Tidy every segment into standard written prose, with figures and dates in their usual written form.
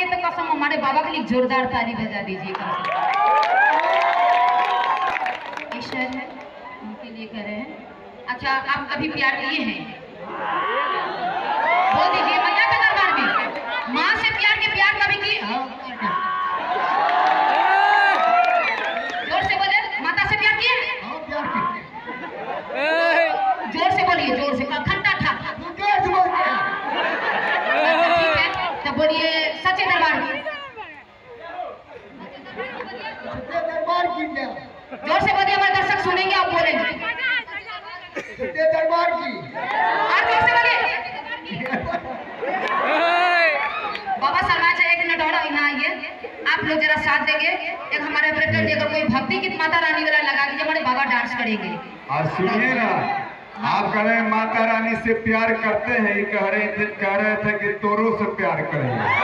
देंगे तो कसम हमारे बाबा के लिए जोरदार ताली बजा दीजिए। एक शहर है उनके लिए कह रहे हैं। अच्छा, आप कभी प्यार किए हैं? बोल दीजिए मैया के दरबार में माँ से प्यार कभी किए? जोर से बोले, माता से प्यार किए? जोर से बोलिए, जोर से, खट्टा था। ठीक है, तो बोलिए सच्चे दरबार की। जोर से बोलिए, हमारे दर्शक सुनेंगे, आप बोलेंगे। दरबार की। और जोर से बोलिए। बाबा शर्मा जी, एक मिनट और यहाँ आइए, आप लोग जरा साथ देंगे। एक हमारे ऑपरेटर जी अगर कोई भक्ति गीत माता रानी वाला लगा दीजिए, हमारे बाबा डांस करेंगे। आज सुनिए ना, आप कह रहे हैं माता रानी से प्यार करते हैं, ये कह रहे थे कि तोरों से प्यार करेंगे।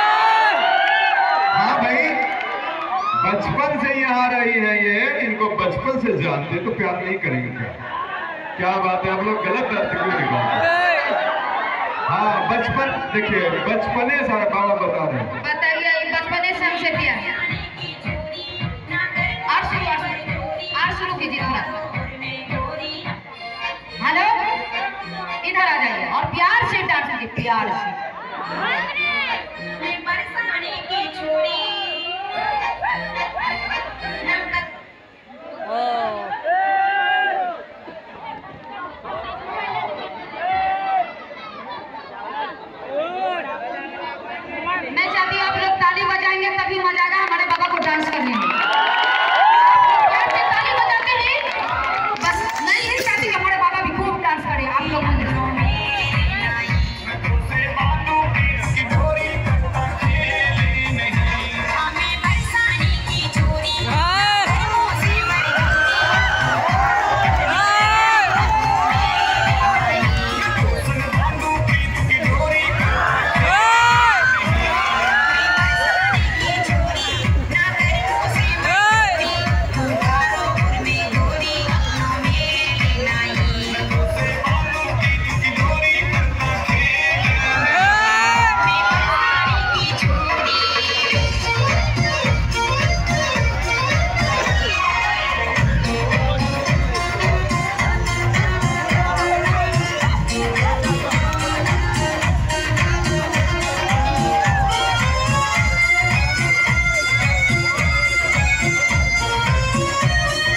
हाँ भाई, बचपन से यहाँ रही है ये, इनको बचपन से जानते तो प्यार नहीं करेंगे। क्या बात है, आप लोग गलत अर्थ क्यों निकालते? हाँ, बचपन देखिए, बचपने सारा बाबा बता रहे हैं। बताइए, बचपने से हमसे प्यार। और शुरू कीजिए थोड़ा। हेलो, इधर आ जाइए और प्यार से डांस कीजिए, प्यार से। मैं चाहती हूँ आप लोग ताली बजाएंगे तभी मजा आएगा।